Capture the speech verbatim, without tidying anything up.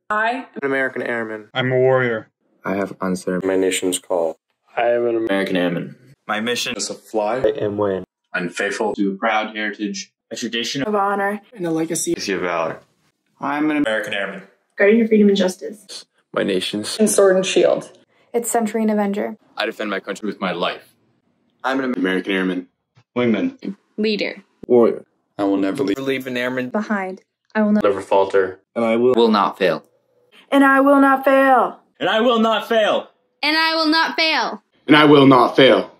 I am an American Airman. I'm a warrior. I have answered my nation's call. I am an American Airman. My mission is to fly and win. I'm faithful to a proud heritage, a tradition of honor, and a legacy of valor. I'm an American Airman. Guarding your freedom and justice. My nation's and sword and shield. It's Sentry and Avenger. I defend my country with my life. I'm an American Airman. Wingman. Leader. Warrior. I will never leave, leave an airman behind. I will never falter. And I will, will not fail. And I will not fail. And I will not fail. And I will not fail. And I will not fail.